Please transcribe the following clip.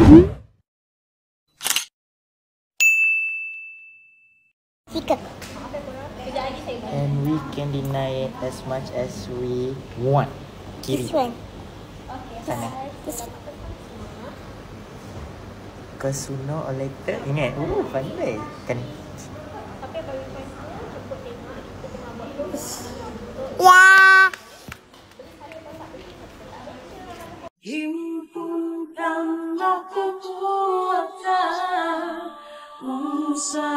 Sikap. And we can deny it as much as we want. Kiri. This one. Sana. This one. Ke sooner or later. Ingat. Pandai. Kan. Ya. Himpunkanlah kekuatan, usaha